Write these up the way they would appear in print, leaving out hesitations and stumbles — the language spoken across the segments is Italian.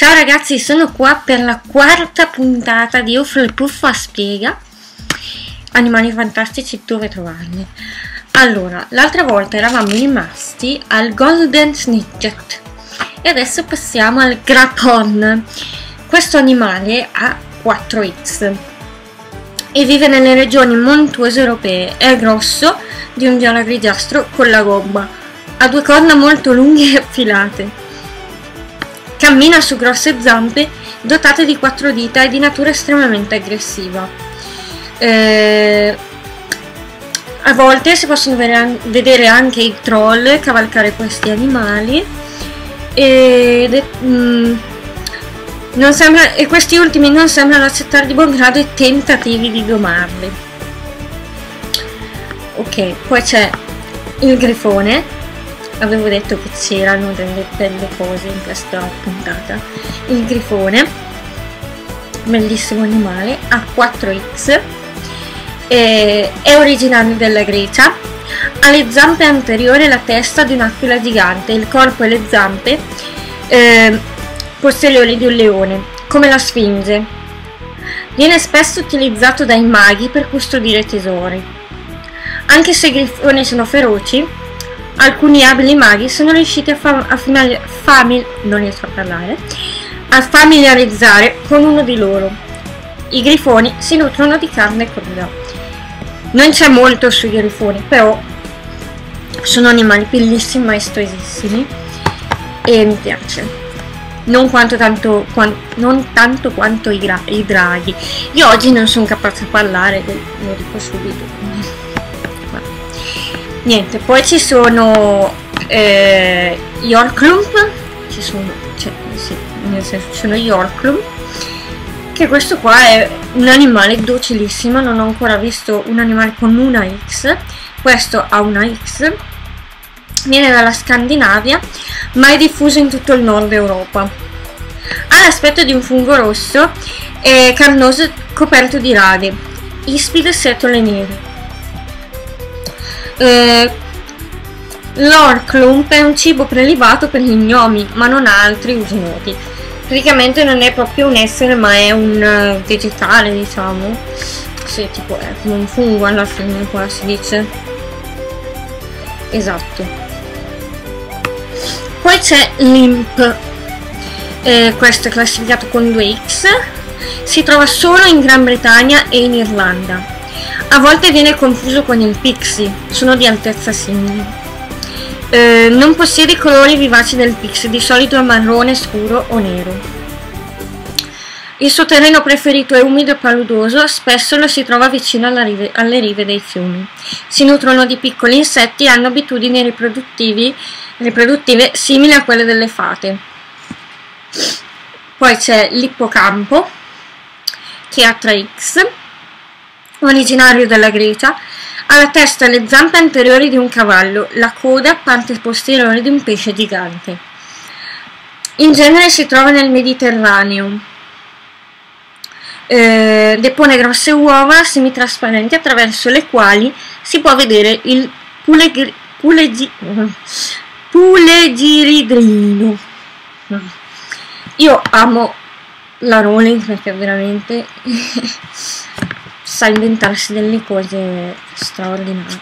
Ciao ragazzi, sono qua per la quarta puntata di Hufflepuff Puffa spiega animali fantastici, dove trovarli. Allora, l'altra volta eravamo rimasti al Golden Snicket e adesso passiamo al Grapon. Questo animale ha 4X e vive nelle regioni montuose europee. È grosso, di un viola grigiastro con la gobba, ha due corna molto lunghe e affilate. Cammina su grosse zampe dotate di 4 dita e di natura estremamente aggressiva. A volte si possono vedere anche i troll cavalcare questi animali e questi ultimi non sembrano accettare di buon grado i tentativi di domarli. Ok, poi c'è il grifone. Avevo detto che c'erano delle belle cose in questa puntata. Il grifone, bellissimo animale, ha 4X, è originario della Grecia, ha le zampe anteriori e la testa di un'aquila gigante, il corpo e le zampe posteriori di un leone, come la sfinge. Viene spesso utilizzato dai maghi per custodire tesori. Anche se i grifoni sono feroci, alcuni abili maghi sono riusciti a familiarizzare con uno di loro. I grifoni si nutrono di carne cruda. Non c'è molto sui grifoni, però sono animali bellissimi, maestosissimi e mi piace. Non tanto quanto i draghi. Io oggi non sono capace a parlare, lo dico subito. Niente, poi ci sono Yorklump, sono Yorklump, che questo qua è un animale docilissimo. Non ho ancora visto un animale con una X, questo ha una X, viene dalla Scandinavia ma è diffuso in tutto il nord Europa. Ha l'aspetto di un fungo rosso e carnoso coperto di raghe, ispide setole nere. L'Orklump è un cibo prelibato per gli gnomi, ma non ha altri usi noti. Praticamente non è proprio un essere, ma è un vegetale, diciamo. Sì, tipo è come un fungo alla fine, qua si dice. Esatto. Poi c'è l'Imp. Questo è classificato con 2X. Si trova solo in Gran Bretagna e in Irlanda. A volte viene confuso con il pixie, sono di altezza simile. Non possiede i colori vivaci del pixie, di solito è marrone scuro o nero. Il suo terreno preferito è umido e paludoso, spesso lo si trova vicino alle rive dei fiumi. Si nutrono di piccoli insetti e hanno abitudini riproduttive simili a quelle delle fate. Poi c'è l'ippocampo, che ha 3X. Originario della Grecia, ha la testa e le zampe anteriori di un cavallo, la coda, parte posteriore di un pesce gigante. In genere si trova nel Mediterraneo. Depone grosse uova semitrasparenti attraverso le quali si può vedere il pulegiridrino. Io amo la Rowling perché veramente sa inventarsi delle cose straordinarie.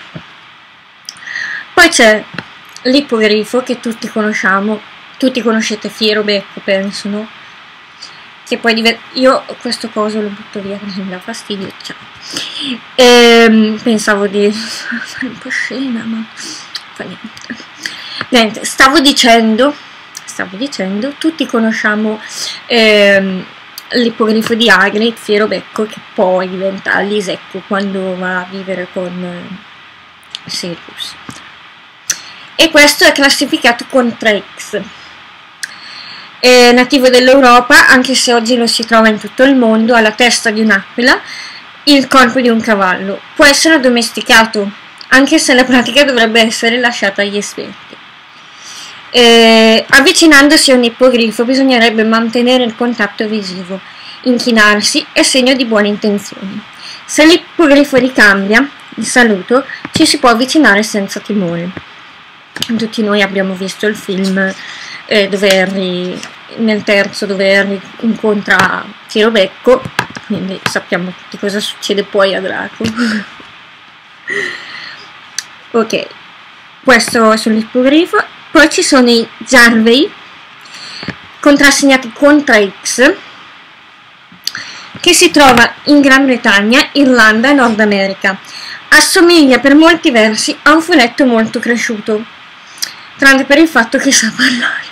Poi c'è l'ippogrifo, che tutti conosciamo, tutti conoscete, fiero becco, penso, no? Che poi io questo coso lo butto via perché mi dà fastidio. Ciao. Pensavo di fare un po' scena, ma fa niente. Niente, stavo dicendo, tutti conosciamo l'ippogrifo di Hagrid, fiero becco, che poi diventa l'Isecco quando va a vivere con Sirius. E questo è classificato con 3X. È nativo dell'Europa, anche se oggi lo si trova in tutto il mondo. Ha la testa di un'aquila, il corpo di un cavallo. Può essere addomesticato, anche se la pratica dovrebbe essere lasciata agli esperti. Avvicinandosi a un ippogrifo bisognerebbe mantenere il contatto visivo. Inchinarsi è segno di buone intenzioni. Se l'ippogrifo ricambia il saluto, ci si può avvicinare senza timore. Tutti noi abbiamo visto il film dove Harry nel terzo dove incontra Tirobecco, quindi sappiamo tutti cosa succede poi a Draco. Ok, questo sull'ippogrifo. Poi ci sono i Jarvey, contrassegnati con 3X, che si trova in Gran Bretagna, Irlanda e Nord America. Assomiglia per molti versi a un furetto molto cresciuto, tranne per il fatto che sa parlare.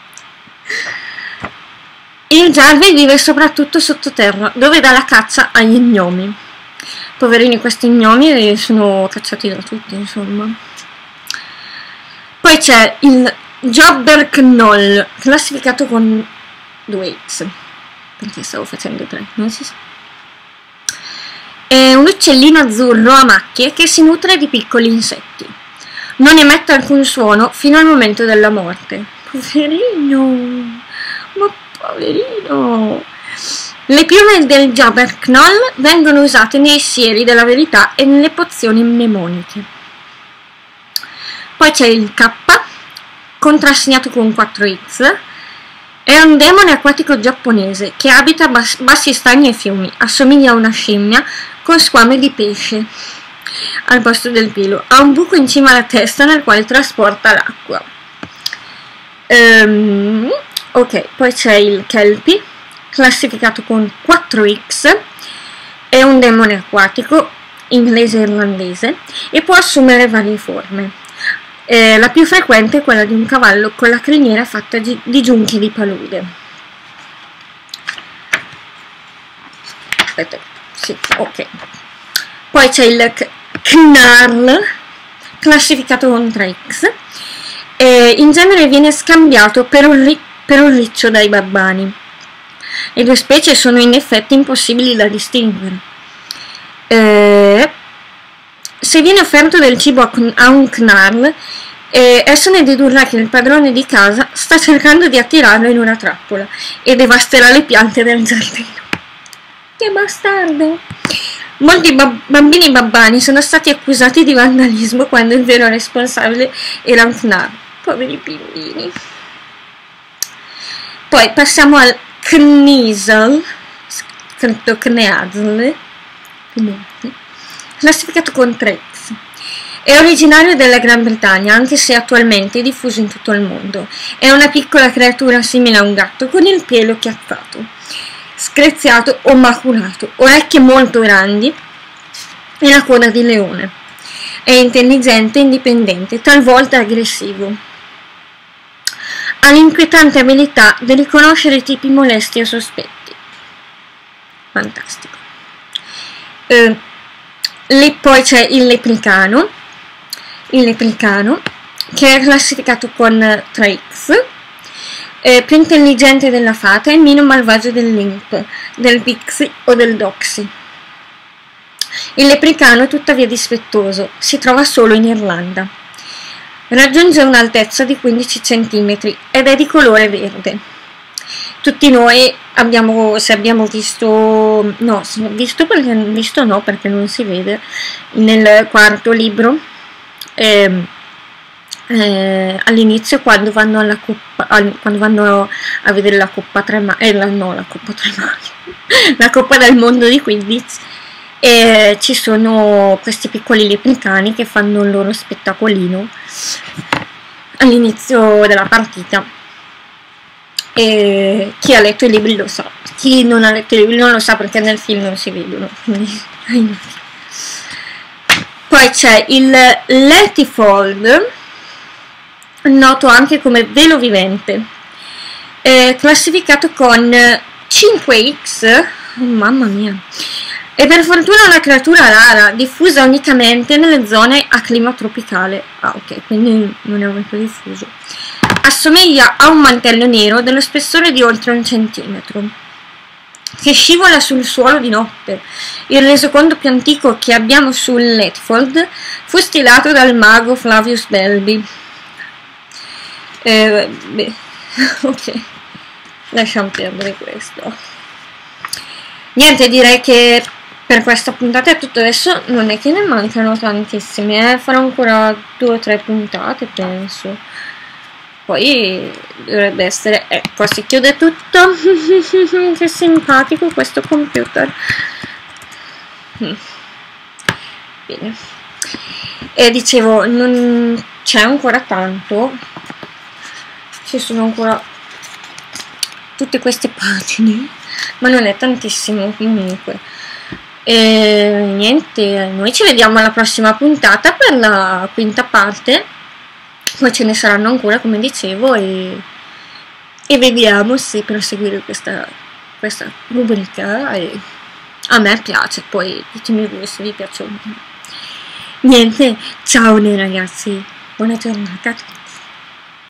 Il Jarvey vive soprattutto sottoterra, dove dà la caccia agli gnomi. Poverini, questi gnomi sono cacciati da tutti, insomma. Poi c'è il Jobberknoll, classificato con 2X, perché stavo facendo 3, non si sa. È un uccellino azzurro a macchie che si nutre di piccoli insetti. Non emette alcun suono fino al momento della morte. Poverino, ma poverino. Le piume del Jobberknoll vengono usate nei sieri della verità e nelle pozioni mnemoniche. Poi c'è il K, contrassegnato con 4X. È un demone acquatico giapponese che abita bassi stagni e fiumi. Assomiglia a una scimmia con squame di pesce al posto del pelo. Ha un buco in cima alla testa nel quale trasporta l'acqua. Ok, poi c'è il Kelpie, classificato con 4X. È un demone acquatico inglese e irlandese e può assumere varie forme. La più frequente è quella di un cavallo con la criniera fatta di giunchi di palude. Aspetta, sì, ok. Poi c'è il Knarl, classificato con 3X. In genere viene scambiato per un riccio dai babbani. Le due specie sono in effetti impossibili da distinguere. Se viene offerto del cibo a un Knarl, esso ne dedurrà che il padrone di casa sta cercando di attirarlo in una trappola e devasterà le piante del giardino. Che bastardo! Molti bambini babbani sono stati accusati di vandalismo quando il vero responsabile era un Knarl. Poveri bambini. Poi passiamo al Kneazl, scritto Kneazl, classificato con 3X. È originario della Gran Bretagna, anche se attualmente è diffuso in tutto il mondo. È una piccola creatura simile a un gatto con il pelo chiazzato, screziato o maculato, orecchie molto grandi e la coda di leone. È intelligente e indipendente, talvolta aggressivo. Ha l'inquietante abilità di riconoscere tipi molesti o sospetti. Fantastico. Poi c'è il Lepricano, che è classificato con 3X, più intelligente della fata e meno malvagio dell'imp, del pixie o del doxy. Il Lepricano è tuttavia dispettoso, si trova solo in Irlanda. Raggiunge un'altezza di 15 cm ed è di colore verde. Tutti noi se abbiamo visto, no, visto no perché non si vede, nel quarto libro, all'inizio quando vanno alla coppa, quando vanno a vedere la Coppa Tre Mani, la Coppa del Mondo di Quidditch, e ci sono questi piccoli lepricani che fanno il loro spettacolino all'inizio della partita. E chi ha letto i libri lo sa, chi non ha letto i libri non lo sa perché nel film non si vedono. Poi c'è il Letifold, noto anche come velo vivente, classificato con 5X, oh, mamma mia. È per fortuna una creatura rara, diffusa unicamente nelle zone a clima tropicale. Ah, ok, quindi non è molto diffuso. Assomiglia a un mantello nero dello spessore di oltre 1 centimetro, che scivola sul suolo di notte. Il resoconto più antico che abbiamo sul Letifold fu stilato dal mago Flavius Belby. Ok, lasciamo perdere questo. Niente, direi che per questa puntata è tutto. Adesso non è che ne mancano tantissime, farò ancora 2 o 3 puntate, penso. poi dovrebbe essere, ecco, si chiude tutto. Che simpatico questo computer. Bene, e dicevo, non c'è ancora tanto, ci sono ancora tutte queste pagine, ma non è tantissimo comunque. E niente, noi ci vediamo alla prossima puntata per la quinta parte, poi ce ne saranno ancora, come dicevo, e vediamo se proseguire questa rubrica. E a me piace, poi ditemi voi se vi piace o no. Niente, ciao ragazzi, buona giornata a tutti.